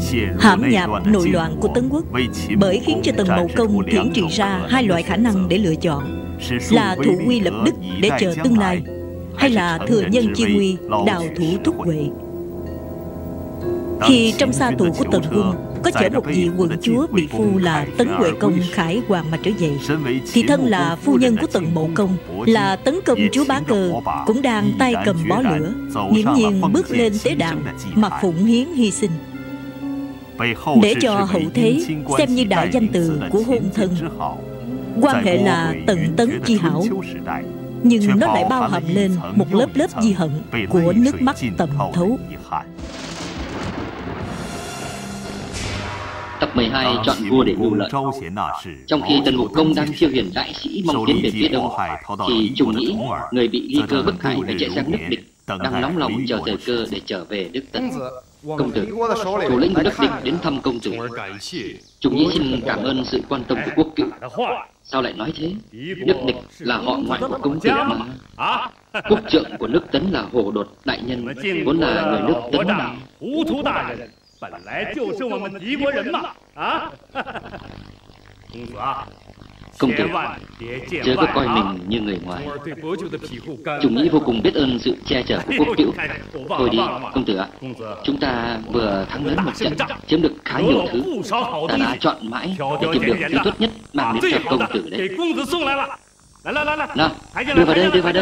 hãm nhạp nội loạn của Tấn Quốc, bởi khiến cho Tần Mậu Công tuyển trị ra hai loại khả năng để lựa chọn: là thụ quy lập đức để chờ tương lai, hay là thừa nhân chi nguy, đào thủ thúc huệ. Khi trong xa tù của Tần Quân có chở một vị quận chúa bị phu là Tấn Huệ Công khải hoàng mà trở về, thì thân là phu nhân của Tần Mậu Công, là Tấn Công chúa Bá Cơ, cũng đang tay cầm bó lửa, nghiễm nhiên bước lên tế đàn mà phụng hiến hy sinh, để cho hậu thế xem như đại danh từ của hôn thân. Quan hệ là tận tấn chi hảo, nhưng nó lại bao hàm lên một lớp lớp di hận của nước mắt tầm thấu. Tập 12 chọn vua để mưu lợi. Trong khi Tần Mục Công đang chiêu hiền đại sĩ mong tiến về phía đông, thì Trùng Nhĩ, người bị Ly Cơ bức hại phải chạy sang nước Địch, đang nóng lòng chờ thời cơ để trở về nước Tấn. Công tử, thủ lĩnh của nước Địch đến thăm công tử. Trùng Nhĩ xin cảm ơn sự quan tâm của quốc cựu. Sao lại nói thế? Nước Địch là họ ngoại của công tử mà. Quốc trượng của nước Tấn là Hồ Đột đại nhân, vốn là người nước Tấn mà. Công tử, chớ có coi mình như người ngoài. Trùng Nhĩ vô cùng biết ơn sự che chở của quốc cữu. Thôi đi, công tử ạ. Chúng ta vừa thắng lớn một trận, chiếm được khá nhiều thứ. Ta đã chọn mãi để tìm được thứ tốt nhất mang đến cho công tử đấy. Nào, đưa vào đây, đưa vào đây.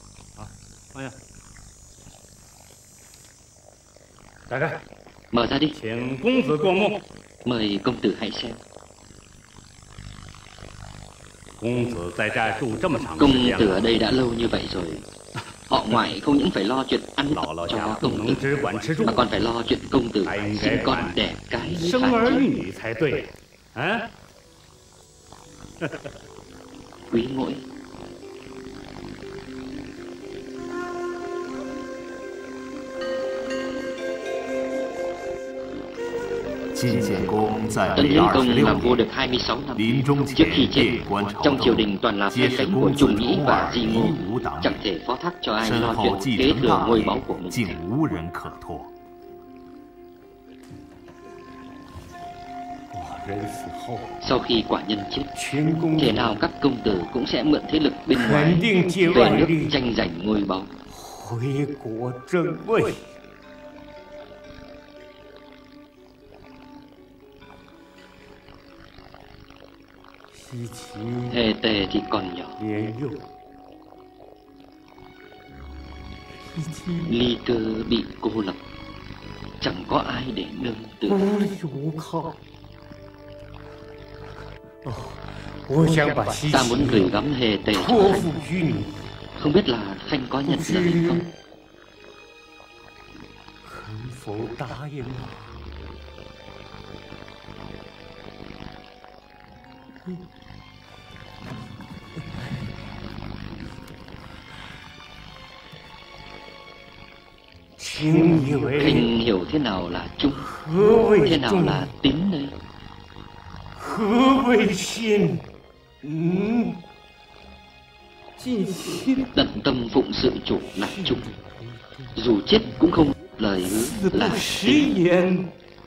Mở ra đi. Mời công tử hãy xem. Công tử ở đây đã lâu như vậy rồi. Họ ngoại không những phải lo chuyện ăn ở cho công tử, mà còn phải lo chuyện công tử sinh con đẻ cái mới phải chứ. Quý ngỗi. Tấn Hiến Công làm vua được 26 năm. Trước khi chết, trong triều đình toàn là phe cánh của Trùng Nhĩ và Di Ngô, chẳng thể phó thác cho ai lo chuyện kế thừa ngôi báu của mình. Sau khi quả nhân chết, thể nào các công tử cũng sẽ mượn thế lực bên ngoài về nước tranh giành ngôi báu. Hề Tề thì còn nhỏ, Ly Cơ bị cô lập, chẳng có ai để nương tựa. Ta muốn gửi gắm Hề Tề cho Khanh, không biết là Khanh có nhận lời không? Khanh hiểu thế nào là trung, thế nào là tín đây? Tận tâm phụng sự chủ là trung, dù chết cũng không lời hứa là tín.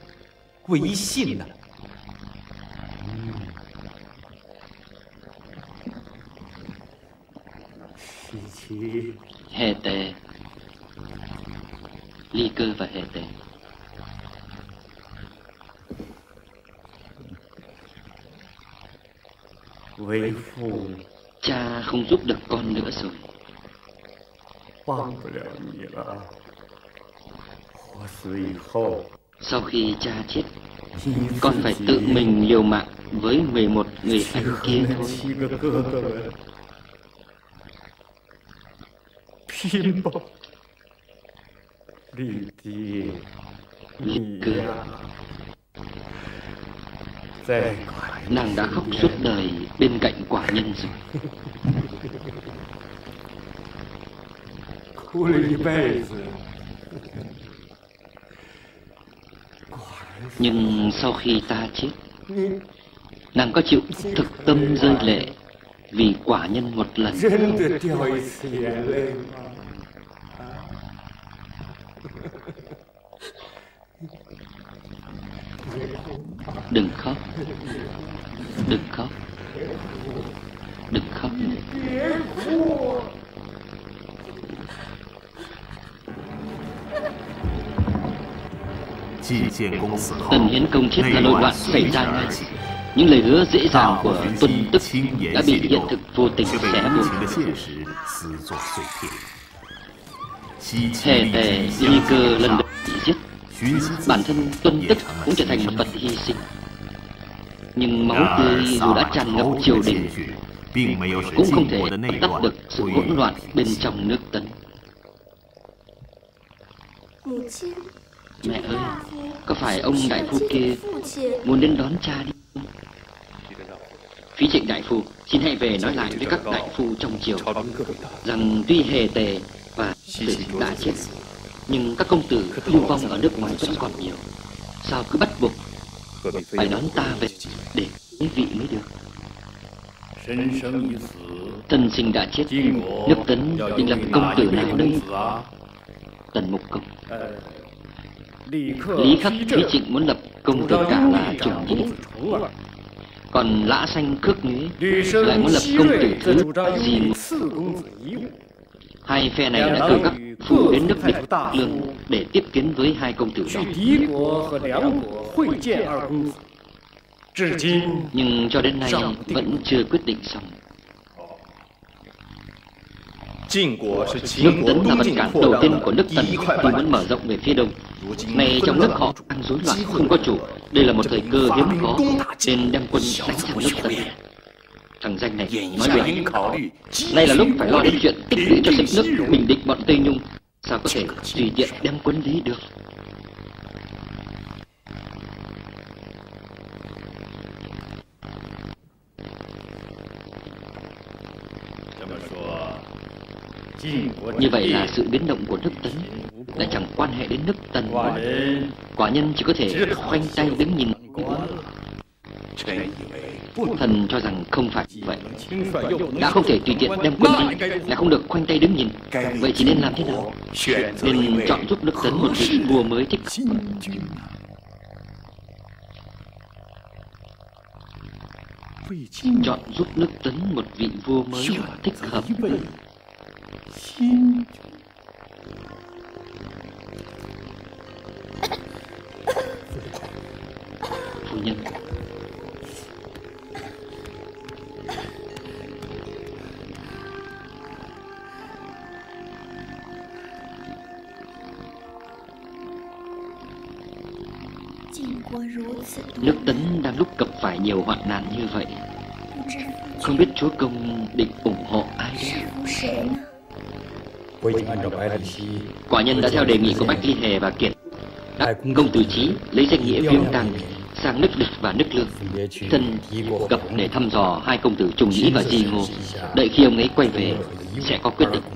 Hề Tề, Ly Cơ và Hề Tề. Cha không giúp được con nữa rồi. Sau khi cha chết, con phải tự mình liều mạng với 11 người anh kia thôi. Ly Cơ, nàng đã khóc suốt đời bên cạnh quả nhân rồi. Nhưng sau khi ta chết, nàng có chịu thực tâm rơi lệ vì quả nhân một lần? Đừng khóc. Đừng khóc. Đừng khóc. Tần Hiến Công chết là nội loạn xảy ra ngay. Những lời hứa dễ dàng của Tuân Tức đã bị hiện thực vô tình xé mở. Hề Tề ly cơ lần đầu bị giết, bản thân Tuân Tức cũng trở thành một vật hy sinh. Nhưng máu tươi dù đã tràn ngập triều đình cũng không thể tắt được sự hỗn loạn bên trong nước Tấn. Mẹ ơi, có phải ông đại phu kia muốn đến đón cha đi không? Phí Trịnh đại phu, xin hãy về nói lại với các đại phu trong triều rằng tuy Hề Tề và Tử đã chết, nhưng các công tử lưu vong ở nước ngoài vẫn còn nhiều. Sao cứ bắt buộc phải đón ta về để kế vị mới được? Thân sinh đã chết, nước Tấn định lập công tử nào đây? Tần Mục Công. Lý Khắc Phí Trịnh muốn lập công tử cả là Trùng Nhĩ, còn Lã Sanh Khước Nhuế lại muốn lập công tử thứ Di Ngô. Hai phe này đã cử các phụ đến nước Địch Lương để tiếp kiến với hai công tử đó. Nhưng cho đến nay vẫn chưa quyết định xong. Nước Tấn là vật cản đầu tiên của nước Tần khi muốn mở rộng về phía đông. Nay trong nước họ đang rối loạn không có chủ. Đây là một thời cơ hiếm có nên đem quân đánh sang nước Tần. Thằng danh này nói bậy. Nay là lúc phải lo đến chuyện tích lũy cho sức nước bình định bọn Tây Nhung. Sao có thể tùy tiện đem quân lý được? Như vậy là sự biến động của nước Tấn lại chẳng quan hệ đến nước Tần. Quả nhân chỉ có thể khoanh tay đứng nhìn. Thần cho rằng không phải vậy. Đã không thể tùy tiện đem quân đi, lại không được khoanh tay đứng nhìn. Vậy thì nên làm thế nào? Nên chọn giúp nước Tấn một vị vua mới thích hợp. Chọn giúp nước Tấn một vị vua mới thích hợp. Phu nhân, nước Tấn đang lúc gặp phải nhiều hoạn nạn như vậy. Không biết chúa công định ủng hộ ai đây? Quả nhân đã theo đề nghị của Bách Ly Hề và Kiệt đã công tử Chí lấy danh nghĩa Viêm Tăng sang nước Địch và nước Lương, thân gặp để thăm dò hai công tử Trùng Nhĩ và Di Ngô. Đợi khi ông ấy quay về sẽ có quyết định.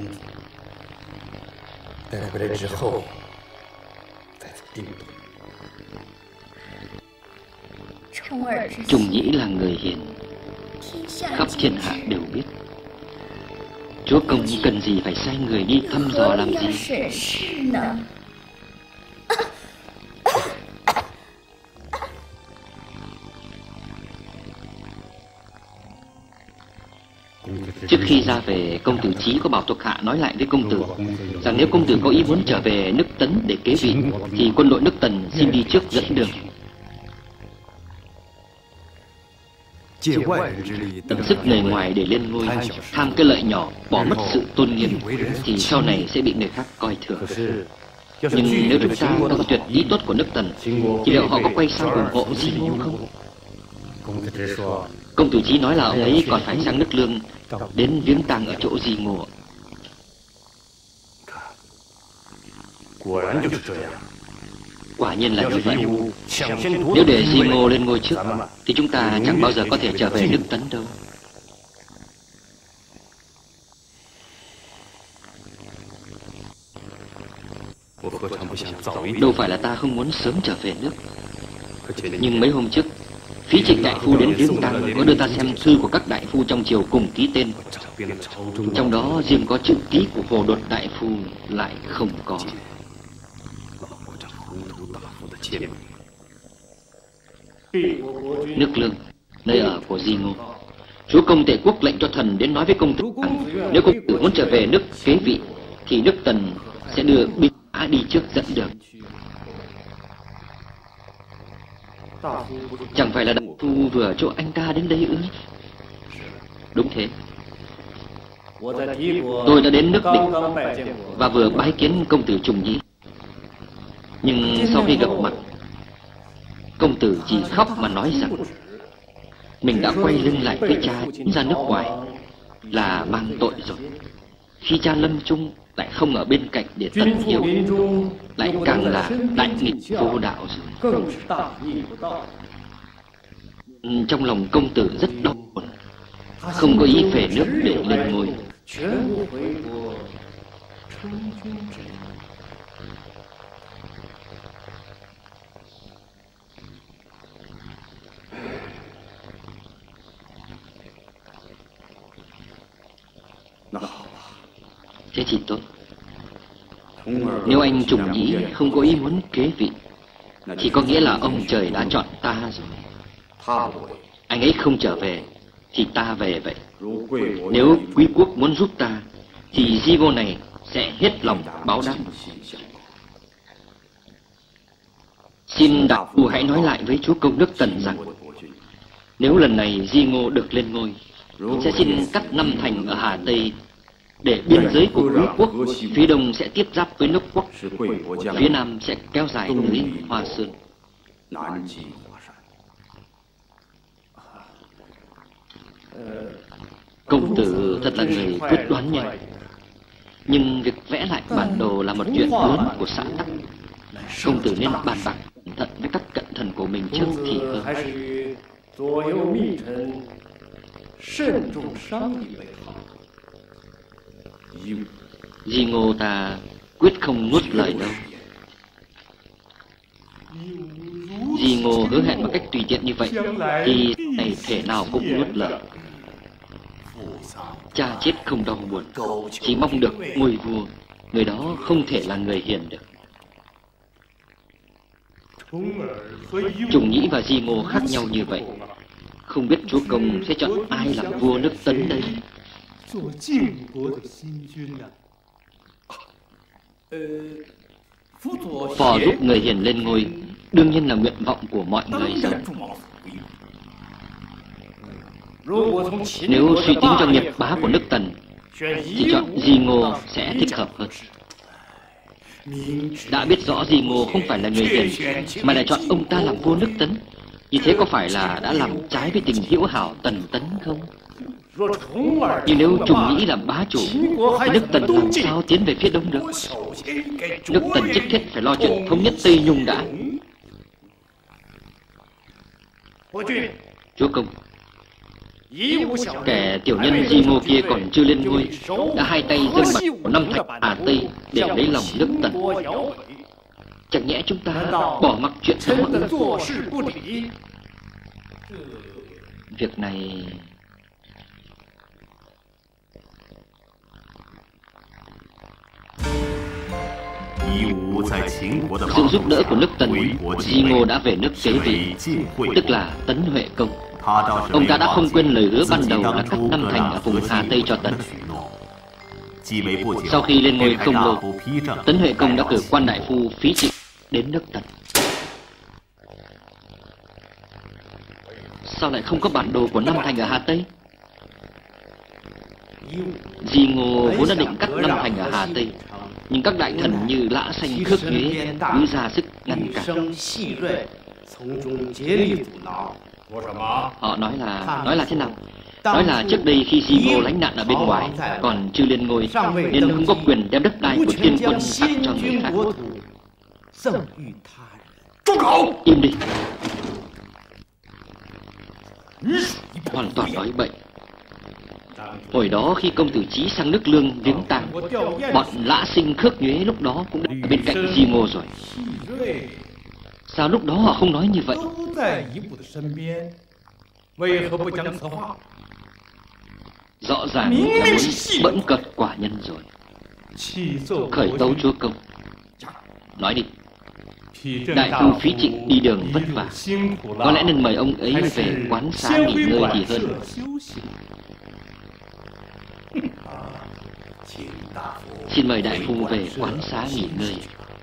Trùng Nhĩ là người hiền, khắp thiên hạ đều biết. Chúa công cần gì phải sai người đi thăm dò làm gì? Trước khi ra về, công tử Chí có bảo thuộc hạ nói lại với công tử rằng nếu công tử có ý muốn trở về nước Tấn để kế vị thì quân đội nước Tần xin đi trước dẫn đường. Tận sức người ngoài để lên ngôi, tham cái lợi nhỏ, bỏ mất sự tôn nghiêm thì sau này sẽ bị người khác coi thường. Nhưng nếu chúng ta cự tuyệt ý tốt của nước Tần thì liệu họ có quay sang ủng hộ Di Ngô không? Công tử Chí nói là ông ấy còn phải sang nước Lương đến viếng tang ở chỗ Di Ngô. Quả nhiên là như vậy. Nếu để Di Ngô lên ngôi trước thì chúng ta chẳng bao giờ có thể trở về nước Tấn đâu. Đâu phải là ta không muốn sớm trở về nước. Nhưng mấy hôm trước Phí Trịnh đại phu đến viếng tang có đưa ta xem thư của các đại phu trong triều cùng ký tên. Trong đó riêng có chữ ký của Hồ Đột đại phu lại không có. Nước Lương, nơi ở của Di Ngô. Chúa công Tề quốc lệnh cho thần đến nói với công tử rằng nếu công tử muốn trở về nước kế vị thì nước Tần sẽ đưa binh mã đi trước dẫn đường. Chẳng phải là đại phu vừa cho anh ta đến đây ư? Đúng thế. Tôi đã đến nước Địch và vừa bái kiến công tử Trùng Nhĩ. Nhưng sau khi gặp mặt, công tử chỉ khóc mà nói rằng mình đã quay lưng lại với cha ra nước ngoài là mang tội rồi. Khi cha lâm chung lại không ở bên cạnh để tận hiếu, lại càng là đại nghịch vô đạo rồi. Trong lòng công tử rất đau buồn, không có ý về nước để lên ngôi. Thế thì tốt. Nếu anh Trùng Nhĩ không có ý muốn kế vị thì có nghĩa là ông trời đã chọn ta rồi. Anh ấy không trở về thì ta về vậy. Nếu quý quốc muốn giúp ta thì Di Ngô này sẽ hết lòng báo đáp. Xin đại phu hãy nói lại với chúa công nước Tần rằng nếu lần này Di Ngô được lên ngôi, sẽ xin cắt 5 thành ở Hà Tây để biên giới của quý quốc phía đông sẽ tiếp giáp với nước Quốc, phía nam sẽ kéo dài tới Hoa Sơn. Công tử thật là người quyết đoán nhanh, nhưng việc vẽ lại bản đồ là một chuyện lớn của xã tắc. Công tử nên bàn bạc cẩn thận với các cận thần của mình trước thì hơn. Di Ngô ta quyết không nuốt lời đâu. Di Ngô hứa hẹn một cách tùy tiện như vậy thì này thể nào cũng nuốt lời. Cha chết không đau buồn, chỉ mong được ngôi vua, người đó không thể là người hiền được. Trùng Nhĩ và Di Ngô khác nhau như vậy, không biết chúa công sẽ chọn ai làm vua nước Tấn đây? Phò giúp người hiền lên ngôi đương nhiên là nguyện vọng của mọi người rồi. Nếu suy tính cho nghiệp bá của nước Tần thì chọn Di Ngô sẽ thích hợp hơn. Đã biết rõ Di Ngô không phải là người hiền mà lại chọn ông ta làm vua nước Tấn, như thế có phải là đã làm trái với tình hữu hảo Tần Tấn không? Nhưng nếu Trùng Nhĩ làm bá chủ thì nước Tần làm sao tiến về phía đông được? Nước Tần trước hết phải lo chuyện thống nhất Tây Nhung đã. Chúa công, kẻ tiểu nhân Di Ngô kia còn chưa lên ngôi đã hai tay dâng mặt của 5 thành Hà Tây để lấy lòng nước Tần. Chẳng nhẽ chúng ta bỏ mặc chuyện đó ư? Việc này sự giúp đỡ của nước Tần, Di Ngô đã về nước kế vị, tức là Tấn Huệ Công. Ông ta đã không quên lời hứa ban đầu là cắt 5 thành ở vùng Hà Tây cho Tấn. Sau khi lên ngôi không lâu, Tấn Huệ Công đã cử quan đại phu Phí Trịnh đến nước Tần. Sao lại không có bản đồ của 5 thành ở Hà Tây? Di Ngô vốn đã định cắt 5 thành ở Hà Tây, nhưng các đại thần như Lã Xanh, Khước Nhuế cứ ra sức ngăn cản. Họ nói là thế nào? Nói là trước đây khi Di Ngô lánh nạn ở bên ngoài còn chưa lên ngôi nên không có quyền đem đất đai của tiên quân tặng cho người khác. Im đi! Hoàn toàn nói bậy. Hồi đó khi công tử Chí sang nước Lương viếng tang, bọn Lã Sinh, Khước Nhuế lúc đó cũng đã ở bên cạnh Di Ngô rồi. Sao lúc đó họ không nói như vậy? Rõ ràng là muốn bẫm cợt quả nhân rồi. Khởi tấu chúa công. Nói đi. Đại phu Phí Trịnh đi đường vất vả, có lẽ nên mời ông ấy về quán xá nghỉ ngơi thì hơn. Xin mời đại phu về quán xá nghỉ ngơi.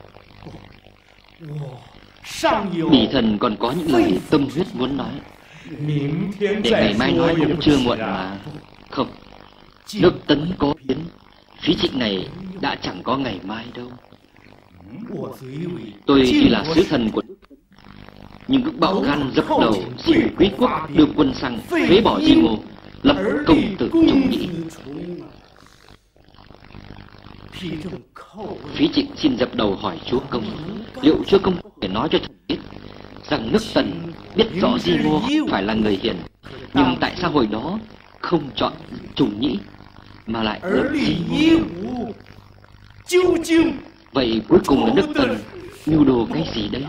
Bỉ thần còn có những lời tâm huyết muốn nói, để ngày mai nói cũng chưa muộn mà. Không, nước Tấn có biến, Phí Trịnh này đã chẳng có ngày mai đâu. Tôi chỉ là sứ thần của nước, nhưng cứ bạo gan dập đầu xin quý quốc đưa quân sang phế bỏ Di Ngô, lập công tử Trung Nhĩ. Phí Trịnh xin dập đầu hỏi chúa công, liệu chúa công phải nói cho thần biết rằng nước Tần biết rõ Di Ngô không phải là người hiền, nhưng tại sao hồi đó không chọn Trùng Nhĩ mà lại lập Di Ngô? Vậy cuối cùng là nước Tần mưu đồ cái gì đấy?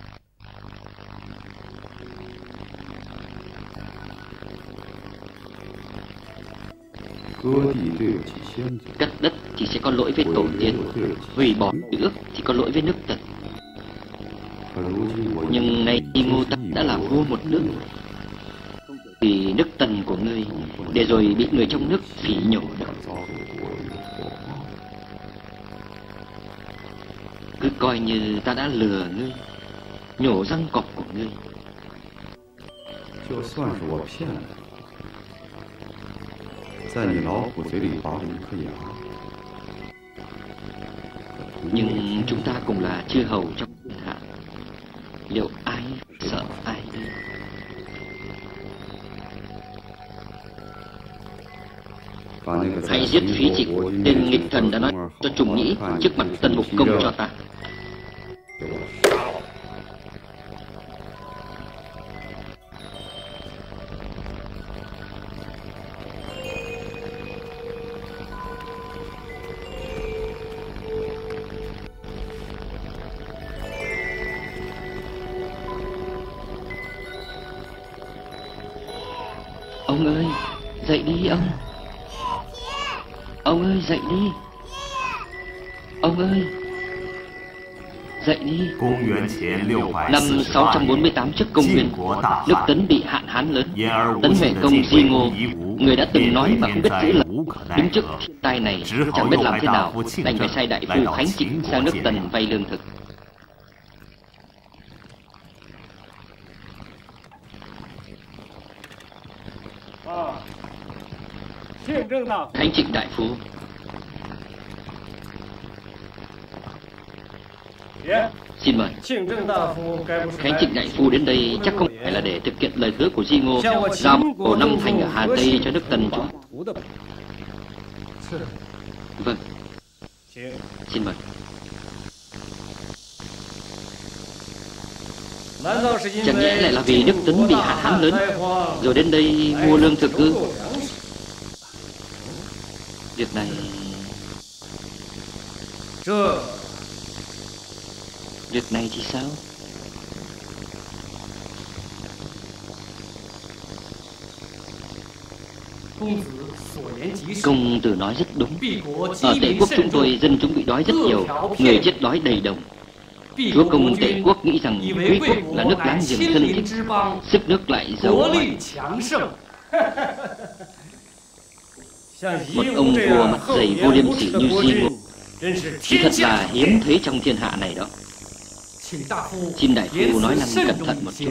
Cắt đất thì sẽ có lỗi với tổ tiên, hủy bỏ nữ ước thì có lỗi với nước Tần. Nhưng nay Di Ngô ta đã là vua một nước, vì nước Tần của ngươi, để rồi bị người trong nước phỉ nhổ đó. Cứ coi như ta đã lừa ngươi, nhổ răng cọp của ngươi. Nhưng chúng ta cùng là chư hầu trong thiên hạ, liệu ai sợ ai đây? Hãy giết Phí Trịnh, tên nghịch thần đã nói cho Trùng Nhĩ trước mặt Tần Mục Công cho ta. Ông ơi, dậy đi ông. Ông ơi, dậy đi. Ông ơi, dậy đi. Năm 648 trước công nguyên, nước Tấn bị hạn hán lớn. Tấn Huệ công Di Ngô, người đã từng nói mà không biết giữ lời, đứng trước thiên tai này chẳng biết làm thế nào, đành phải sai đại phu Khánh Trịnh sang nước Tần vay lương thực. Khánh Trịnh đại phu. Xin mời. Khánh Trịnh đại phu đến đây chắc không phải là để thực hiện lời hứa của Di Ngô giao cổ năm thành ở Hà Tây cho nước Tần chứ? Vâng. Xin mời. Chẳng nhẽ lại là vì nước Tấn bị hạn hán lớn rồi đến đây mua lương thực ư? Việc này... Việc này thì sao? Công tử nói rất đúng. Ở Tể quốc chúng tôi dân chúng bị đói rất nhiều, người chết đói đầy đồng. Chúa công Tể quốc nghĩ rằng Quý quốc là nước láng giềng thân thiết, sức nước lại giàu mạnh. Một ông vua mặt dày vô liêm sỉ như Di Ngô thì thật là hiếm thấy trong thiên hạ này đó. Xin đại phu nói năng cẩn thận một chút.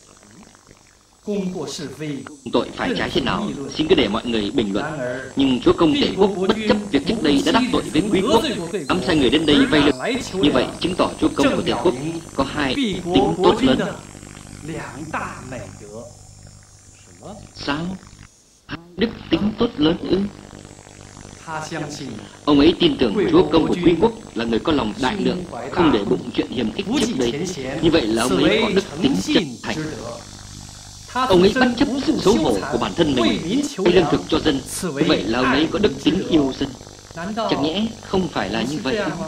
Tội phải trái thế nào xin cứ để mọi người bình luận. Nhưng chúa công Tể quốc bất chấp việc trước đây đã đắc tội với Quý quốc, ám sai người đến đây vay lương. Như vậy chứng tỏ chúa công của Tể quốc có hai tính tốt lớn. Sao? Đức tính tốt lớn ư? Ông ấy tin tưởng chúa công của Quý quốc là người có lòng đại lượng, không để bụng chuyện hiềm khích trước đây. Như vậy là ông ấy có đức tính chân thành. Ông ấy bất chấp sự xấu hổ của bản thân mình, lấy lương thực cho dân. Như vậy là ông ấy có đức tính yêu dân. Chẳng nhẽ không phải là như vậy không?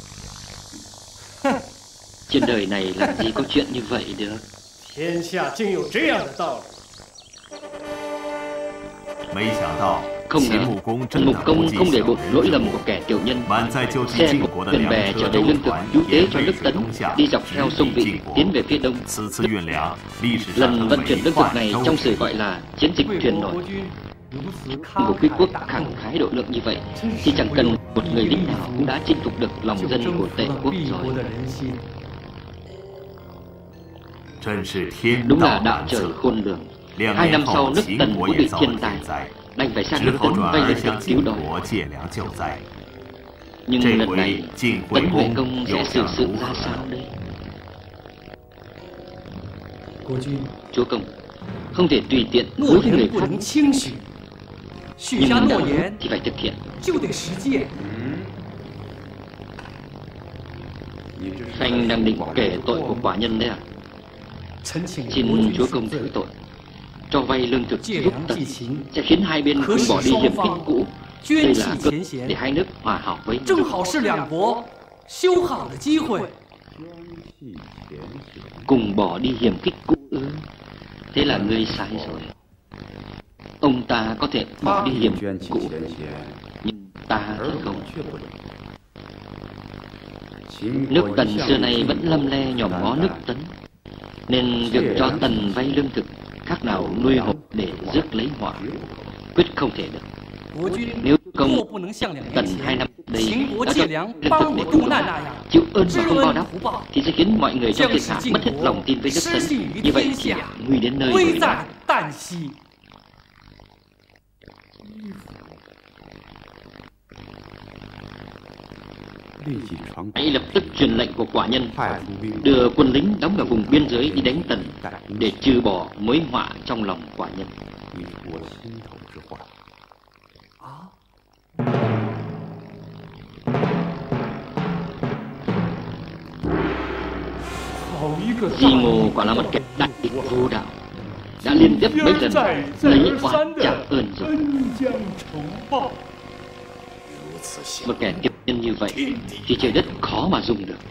Trên đời này làm gì có chuyện như vậy được? Không ngờ Trần Mục Công không để bụng lỗi lầm của kẻ tiểu nhân, xe một thuyền bè chở đầy lương thực cứu tế cho nước Tấn đi dọc theo sông Vị tiến về phía đông. Lần vận chuyển lương thực này trong sử gọi là chiến dịch thuyền nổi. Một quý quốc khẳng khái độ lượng như vậy thì chẳng cần một người lính nào cũng đã chinh phục được lòng dân của Tề quốc rồi. Đúng là đạo trời khôn lường. 2 năm sau, nước Tần cũng bị thiên tai, đành phải sang nước Tấn vay lương thực cứu đói. Nhưng lần này Tấn Huệ Công sẽ xử sự ra sao đây? Chúa công không thể tùy tiện hứa với người khác, nhưng đạo thì phải thực hiện. Khanh đang định kể tội của quả nhân đấy à? Xin chúa công thứ tội. Cho vay lương thực giúp Tần sẽ khiến hai bên không bỏ đi hiềm khích cũ. Đây là cơ để hai nước hòa hảo với nhau. Cùng bỏ đi hiềm khích cũ ư? Thế là ngươi sai rồi. Ông ta có thể bỏ đi hiềm cũ, nhưng ta thì không. Nước Tần xưa nay vẫn lăm le nhòm ngó nước Tấn, nên việc cho Tần vay lương thực khác nào nuôi hổ để rước lấy họa, quyết không thể được. Nếu công Tần 2 năm đây đã cho lương thực để cứu nạn, chịu ơn mà không báo đáp, thì sẽ khiến mọi người trong thiên hạ mất hết lòng tin với nước Tấn. Như vậy thì nguy đến nơi rồi đó. Hãy lập tức truyền lệnh của quả nhân, đưa quân lính đóng ở vùng biên giới đi đánh Tần, để trừ bỏ mối họa trong lòng quả nhân. Di Ngô quả là một kẻ đại địch vô đạo, đã liên tiếp mấy lần lấy oán trả ơn rồi. Một kẻ tiếp nhân như vậy thì trời đất khó mà dùng được.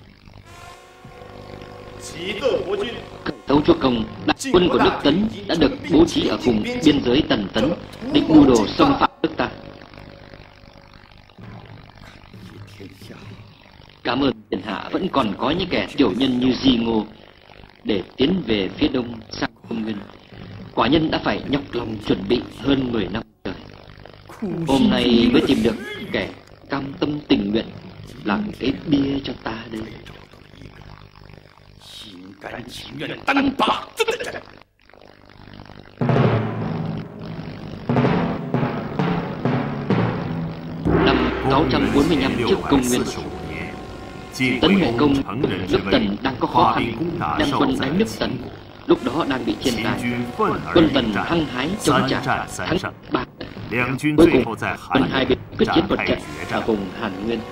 Tấu chúa công, đại quân của nước Tấn đã được bố trí ở vùng biên giới Tần Tấn, định mưu đồ xâm phạm nước ta. Cảm ơn thiên hạ vẫn còn có những kẻ tiểu nhân như Di Ngô để tiến về phía đông sang Trung Nguyên. Quả nhân đã phải nhọc lòng chuẩn bị hơn 10 năm trời. Hôm nay mới tìm được kẻ cam tâm tình nguyện làm cái bia cho ta đây. Năm 645 trước công nguyên, Tấn Huệ Công nước Tần đang có khó khăn, đang quân đánh nước Tần. Lúc đó đang bị thiên tai, quân Tần hăng hái chống trả, thắng 3 trận. Cuối cùng quân hai bên quyết chiến một trận ở vùng Hàn Nguyên.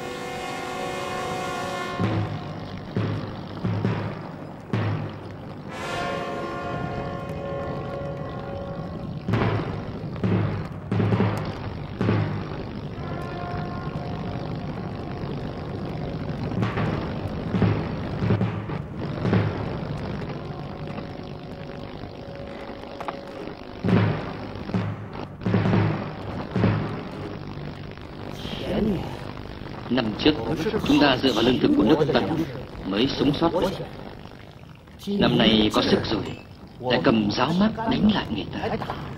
Năm trước, chúng ta dựa vào lương thực của nước Tần mới sống sót. Năm nay có sức rồi, lại cầm giáo mác đánh lại người ta.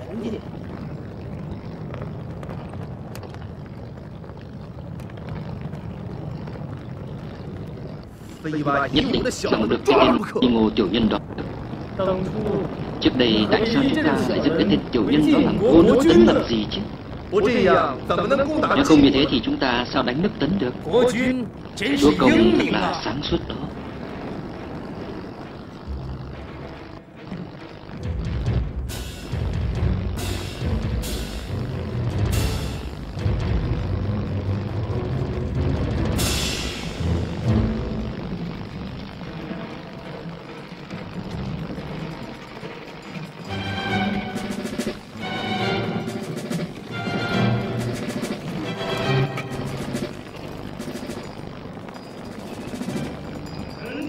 Nhất định chẳng được cái tên Di Ngô tiểu nhân đoạt được. Trước đây tại sao chúng ta lại giữ cái tên tiểu nhân đó làm vua nước Tấn làm gì chứ? Nếu không như thế thì chúng ta sao đánh nước Tấn được? Chúa công thật là sáng suốt đó.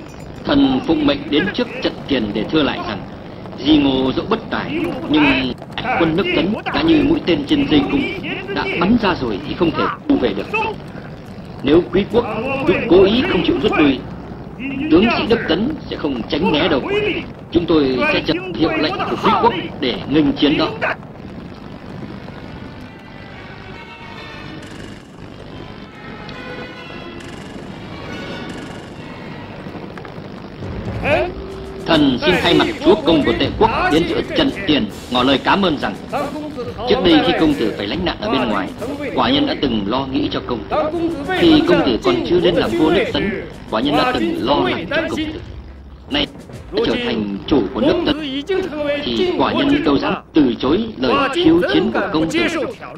Thần phụng mệnh đến trước trận tiền để thưa lại rằng Di Ngô dẫu bất tài nhưng quân nước Tấn đã như mũi tên trên dây cung, đã bắn ra rồi thì không thể thu về được. Nếu quý quốc cứ cố ý không chịu rút lui, tướng sĩ nước Tấn sẽ không tránh né đâu. Chúng tôi sẽ chờ hiệu lệnh của quý quốc để nghênh chiến đó. Thần xin thay mặt chúa công của Tệ quốc đến giữa trận tiền ngỏ lời cảm ơn rằng trước đây khi công tử phải lánh nạn ở bên ngoài, quả nhân đã từng lo nghĩ cho công tử. Khi công tử còn chưa lên làm vua nước Tấn, quả nhân đã từng lo lắng cho công tử. Nay đã trở thành chủ của nước Tấn thì quả nhân đâu dám từ chối lời khiêu chiến của công tử.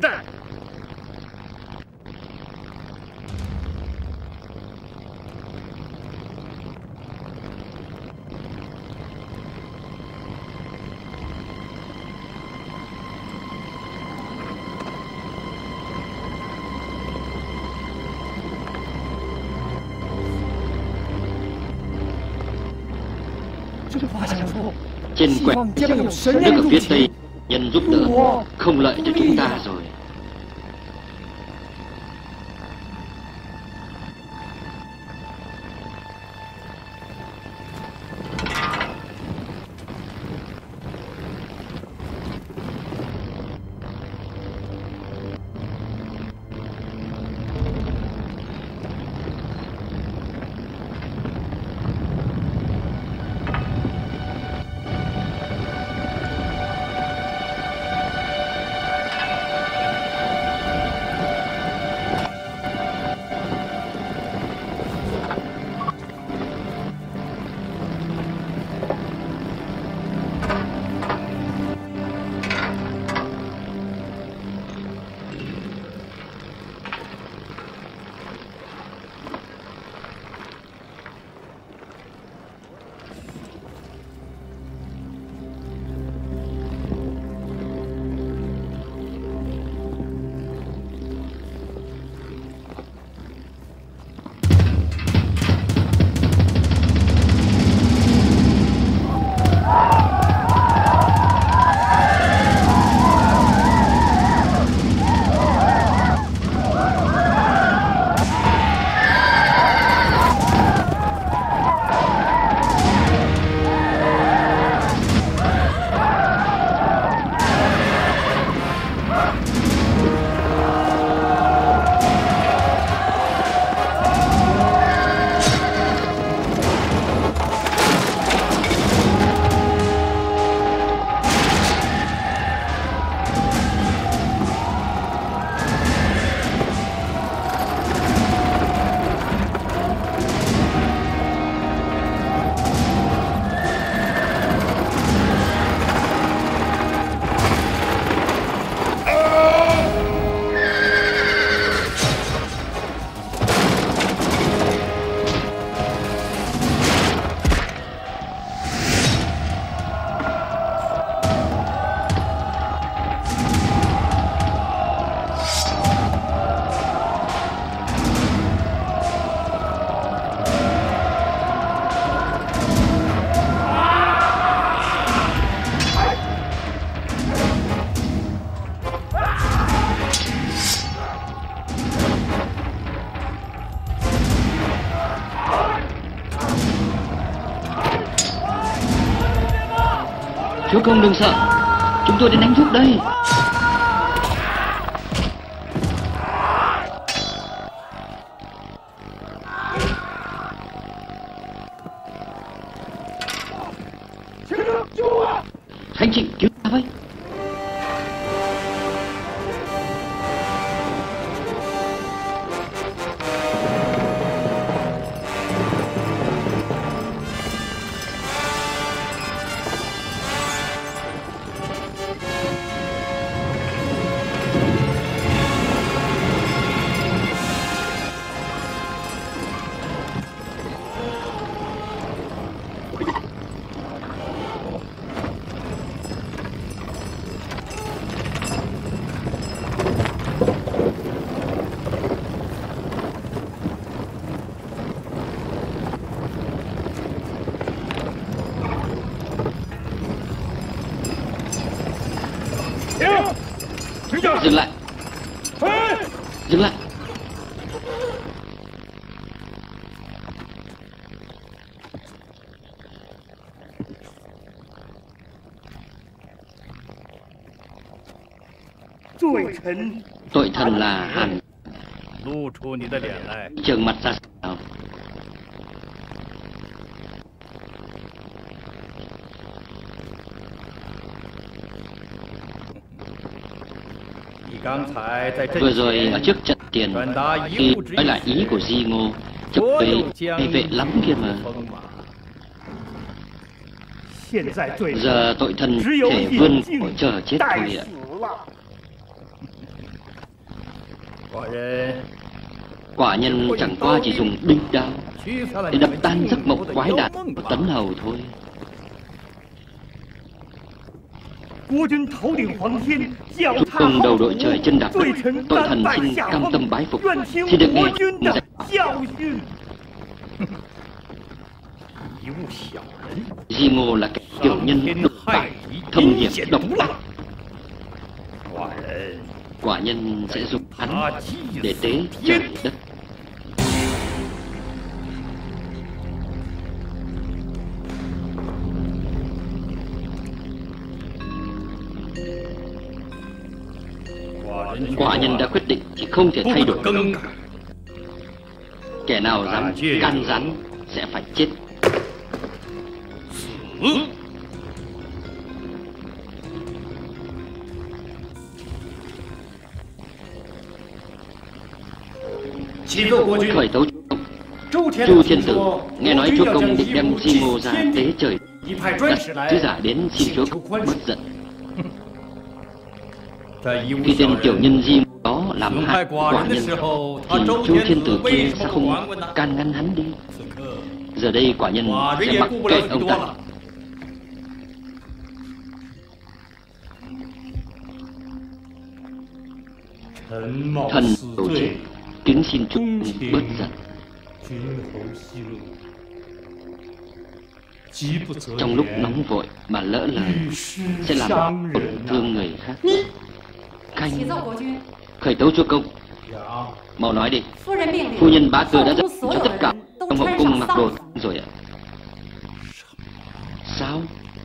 Trên quẹt nước ở phía Tây nhân giúp đỡ không lợi cho chúng ta rồi. Chúa công đừng sợ, chúng tôi đến đánh giúp đây. Khánh Trịnh cứu ta với. Dừng lại. Dừng lại. Tội thần là Hàn. Trợn mặt ra sao? Vừa rồi ở trước trận tiền, khi nói lại ý của Di Ngô, chụp về hay vệ lắm kia mà. Giờ tội thần thể vươn cổ chờ chết thôi ạ. Quả nhân chẳng qua chỉ dùng đinh đao để đập tan giấc mộng quái đản của Tấn Hầu thôi. Quốc công đầu đội trời chân đạp đất, tội thần xin cam tâm bái phục, xin được nghe dạy bảo. Di Ngô là kẻ tiểu nhân độc tài, thâm hiểm độc ác. Quả nhân sẽ dùng hắn để tế trời đất. Quả nhân đã quyết định thì không thể thay đổi. Kẻ nào dám can gián sẽ phải chết. Khởi tấu Chu Thiên Tử nghe nói chúa công định đem Di Ngô ra tế trời, đặt sứ giả đến xin chúa công bớt giận. Khi tên tiểu nhân Di Ngô đó làm hại quả nhân thì Chu Thiên Tử kia sẽ không can ngăn hắn đi. Giờ đây quả nhân sẽ mặc kệ ông ta. Thần tổ chết, kính xin chúa bớt giận. Trong lúc nóng vội mà lỡ lời sẽ làm tổn thương người khác. Khanh, khởi tấu chúa công. Mau nói đi. Phu nhân Bá Cơ đã dặn cho tất cả trong hậu cung mặc đồ rồi ạ. Sao?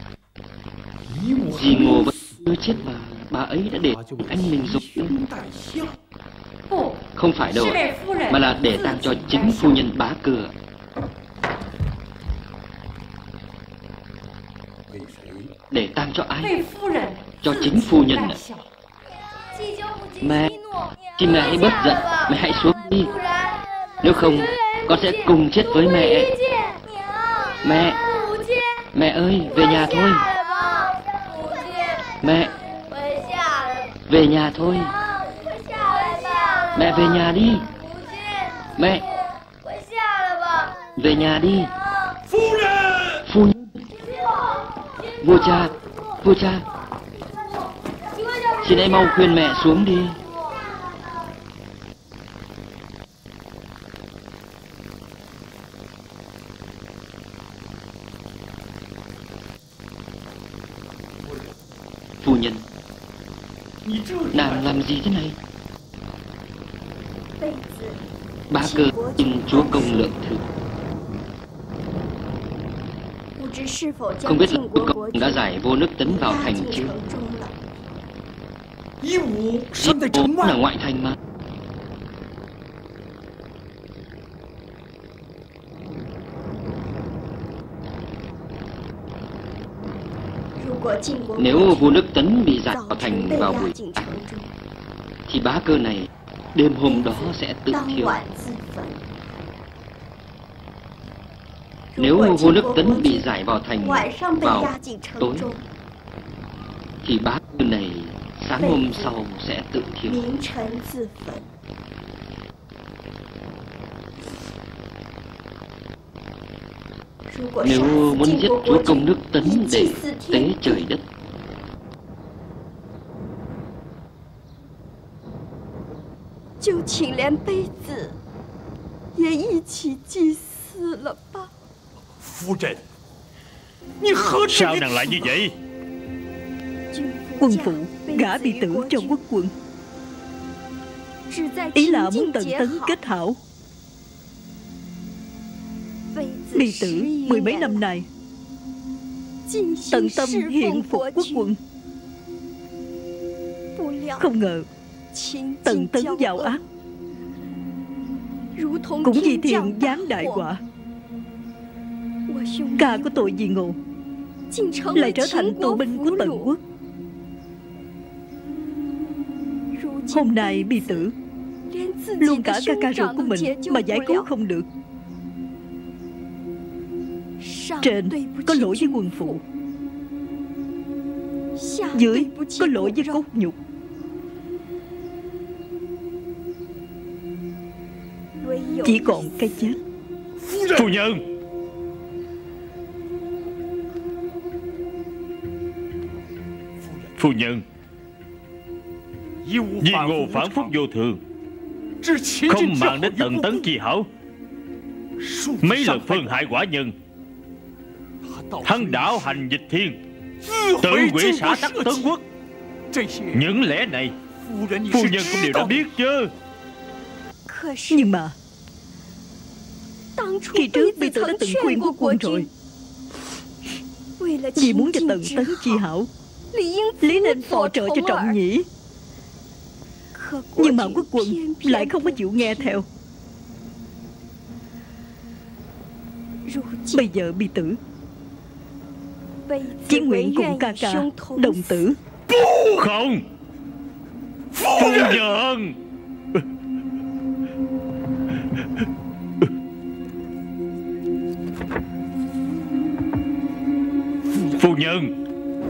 Di Ngô vẫn chưa chết mà bà ấy đã để anh mình dục lên. Không phải đâu ạ, mà là để tang cho chính phu nhân Bá Cơ. Để tang cho ai? Cho chính phu nhân ạ. Mẹ, xin mẹ hãy bớt giận, mẹ hãy xuống đi. Nếu không, con sẽ cùng chết với mẹ. Mẹ, mẹ ơi, về nhà thôi. Mẹ, về nhà thôi. Mẹ về nhà đi. Mẹ, về nhà đi. Phu nhân, vua cha, vua cha, xin hãy mau khuyên mẹ xuống đi. Phu nhân, nàng làm gì thế này? Bá Cơ xin chúa công lượng thứ. Không biết là chúa công đã giải Vô Nước Tấn vào thành chưa? Di Ngô là ngoại thành mà. Nếu Vô Nước Tấn bị giải vào thành vào buổi sáng, thì Bá Cơ này đêm hôm đó sẽ tự thiêu. Nếu Vô Nước Tấn bị giải vào thành vào tối, thì Bá Cơ này sáng hôm sau sẽ tự thiêu. Nếu muốn giết chúa công nước Tấn để tế trời đất, sao nàng lại như vậy? Quân phụ, gả bị tử cho quốc quân, Ý là muốn tận tấn kết hảo. Bi tử mười mấy năm nay tận tâm hiện phục quốc quân, không ngờ tận tấn vào ác, cũng vì thiện giáng đại họa. Ca có tội gì ngộ, lại trở thành tù binh của Tần quốc. Hôm nay Bi tử luôn cả ca ruột của mình mà giải cứu không được. Trên có lỗi với quân phụ, dưới có lỗi với cốt nhục. Chỉ còn cái chết. Phu nhân, phu nhân, Di Ngô phản phúc vô thường, không màng đến tận tấn chi hảo. Mấy lần phương hại quả nhân, hắn đảo hành dịch thiên, tự hủy xã tắc Tấn quốc. Những lẽ này phu nhân cũng đều đã biết chứ. Nhưng mà khi trước Bi tử đã từng khuyên quốc quân rồi, vì muốn cho tận tấn chi hảo, lý nên phò trợ cho Trọng Nhĩ. Nhưng mà quốc quân lại không có chịu nghe theo. Bây giờ Bi tử chỉ nguyện cùng ca ca đồng tử. Không, phu nhân. Phu nhân,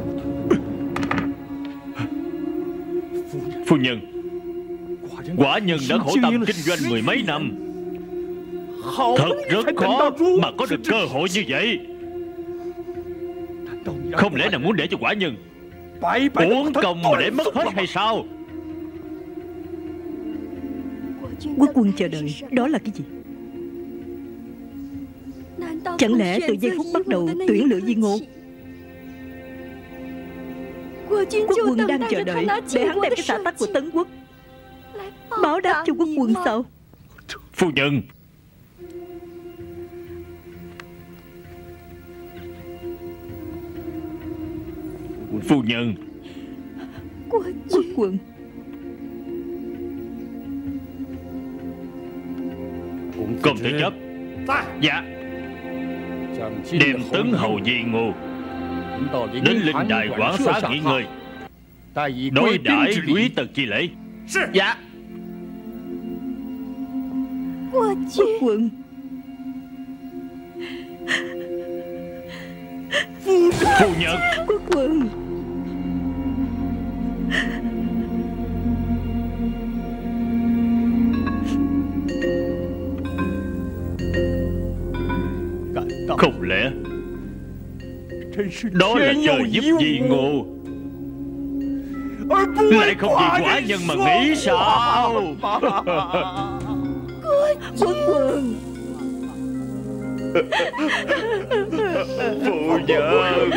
phu nhân, quả nhân đã khổ tâm kinh doanh mười mấy năm, thật rất khó mà có được cơ hội như vậy. Không lẽ là muốn để cho quả nhân uổng công mà để mất hết hay sao? Quốc quân chờ đợi đó là cái gì? Chẳng lẽ từ giây phút bắt đầu tuyển lựa Di Ngô, quốc quân đang chờ đợi để hắn đem cái xã tắc của Tấn quốc báo đáp cho quốc quân sao? Phu nhân, phu nhân, quốc quân, không thể chấp. Dạ. Đem Tấn hầu Di Ngô đến linh đài quản xá nghỉ ngơi, đối đãi quý tần chi lễ. Dạ. quốc quân, phu nhân, quốc quân. Không lẽ đó là trời giúp Di Ngô, lại không vì quả nhân mà nghĩ sao? Quốc quân, phu nhân.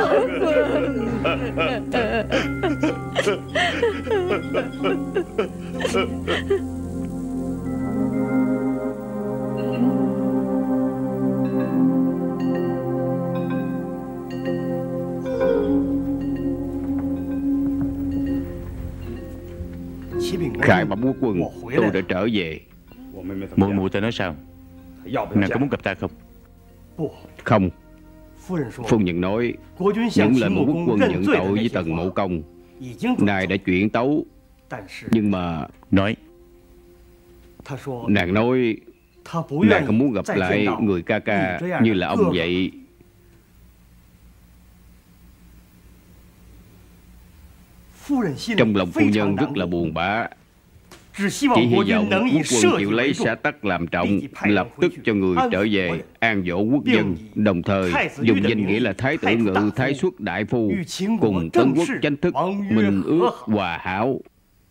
Khải Bẩm quốc quân, tôi đã trở về. Muội muội ta nói sao? Nàng có muốn gặp ta không? Không. Phu nhân nói những lệnh của quốc quân nhận tội với Tần Mộ Công nay đã chuyển tấu. Nhưng mà nàng nói nàng không muốn gặp lại người ca ca như là ông vậy. Trong lòng phu nhân rất là buồn bã, chỉ hy vọng quốc quân chịu lấy xã tắc làm trọng, lập tức cho người trở về an dỗ quốc dân, đồng thời dùng danh nghĩa là Thái tử Ngự Thái Xuất Đại Phu cùng Tấn quốc chánh thức minh ước hòa hảo.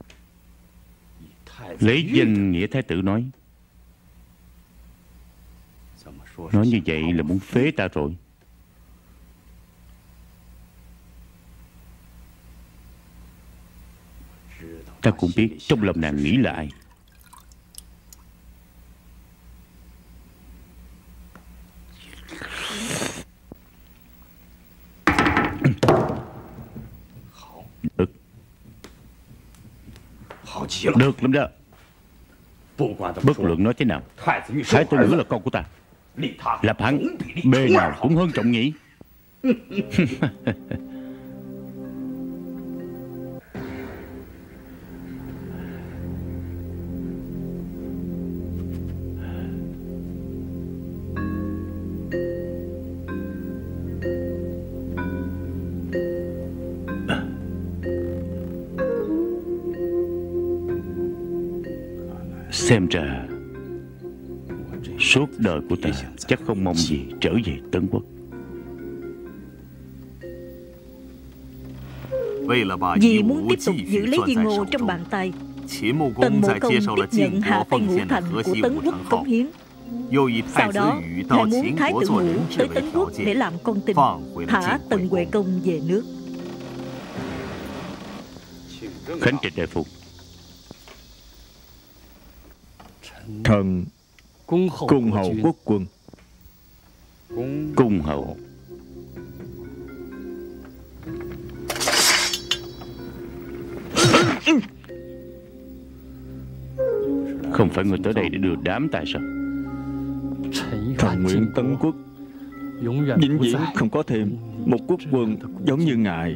Lấy danh nghĩa thái tử nói như vậy là muốn phế ta rồi. Ta cũng biết trong lòng nàng nghĩ là ai. Được. Được lắm đó. Bất luận nói thế nào, Thái tử nữ là con của ta. Lập hắn bề nào cũng hơn trọng nhĩ. Xem ra suốt đời của ta chắc không mong gì trở về Tấn Quốc. Vì muốn tiếp tục giữ lấy viên ngô trong bàn tay, Tần Mộ Công tiếp nhận Hạ Tây Ngũ Thành của Tấn Quốc cống hiến. Sau đó lại muốn Thái tử Ngũ tới Tấn Quốc để làm con tin, thả Tần Huệ Công về nước. Khánh Trịnh đại phu, thần cung hầu quốc quân. Cung hầu. Không phải người tới đây để đưa đám tại sao? Thần nguyện Tấn Quốc vĩnh viễn không có thêm một quốc quân giống như ngài.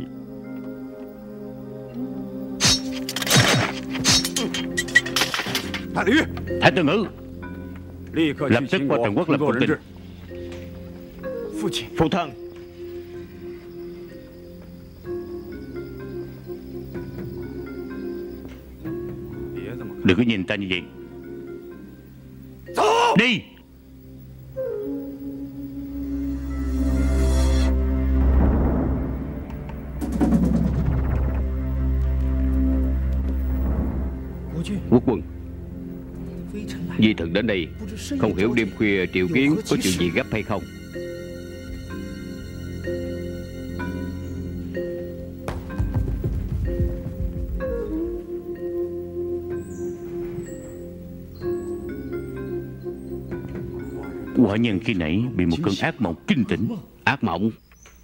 Thái tử Ngữ, lập tức qua Tần Quốc làm con tin. Phụ thân. Đừng có nhìn ta như vậy. Đi. Quốc quân, Di thần đến đây, không hiểu đêm khuya triệu kiến có chuyện gì gấp hay không? Quả nhân khi nãy bị một cơn ác mộng kinh tỉnh. Ác mộng?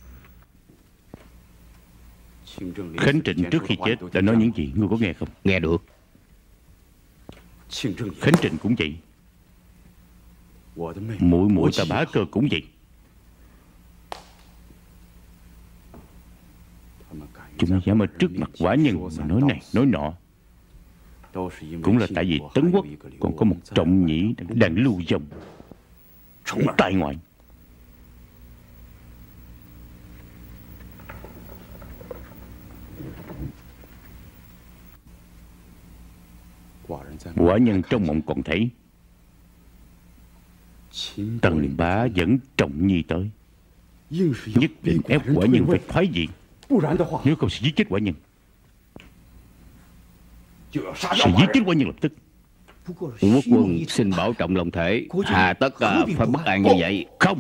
Khánh Trịnh trước khi chết đã nói những gì, ngươi có nghe không? Nghe được. Khánh Trịnh cũng vậy. Muội muội ta Bá Cơ cũng vậy. Chúng nó dám ở trước mặt quả nhân mà nói này nói nọ. Cũng là tại vì Tấn Quốc còn có một trọng nhĩ đang lưu vong tại ngoại. Quả nhân trong mộng còn thấy Tần Bá dẫn Trọng Nhi tới, nhất định ép quả nhân phải thoái diện. Nếu không sẽ giết chết quả nhân. Sẽ giết chết quả nhân lập tức. Quốc quân xin bảo trọng lòng thể, hà tất phải bất an như vậy. Không.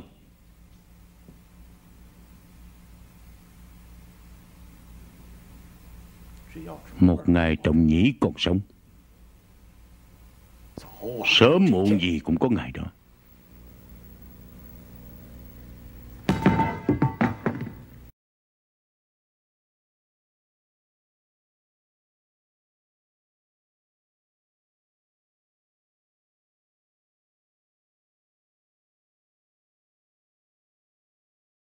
Một ngày Trọng Nhĩ còn sống, sớm muộn gì cũng có ngày đó.